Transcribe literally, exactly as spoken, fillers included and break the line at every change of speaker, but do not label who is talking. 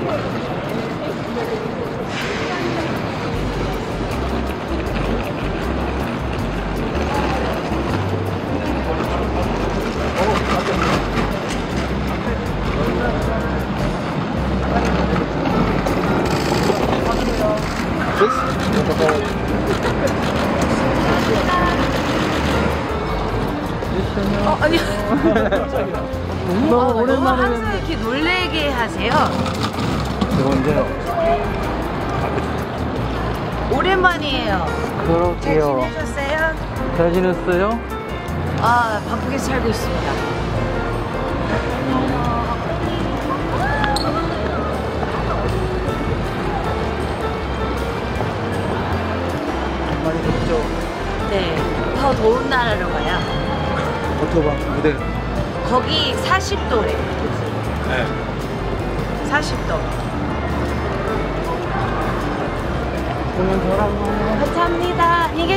어, 아니요.
너무 오랜만에
항상 이렇게 놀래게 하세요.
그런데
오랜만이에요.
그러게요.
잘 지내셨어요?
잘 지냈어요?
아, 바쁘게 살고 있습니다.
많이 덥죠?
네, 더 더운 나라로 가요.
오토반 무대.
거기 사십 도래.
네.
사십 도.
공연 잘하고.
감사합니다. 안녕히